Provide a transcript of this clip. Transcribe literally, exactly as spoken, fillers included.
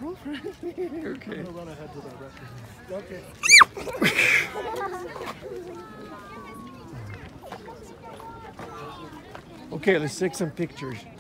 girlfriend. Okay. I'm gonna run ahead to the restroom. Okay. Okay, let's take some pictures.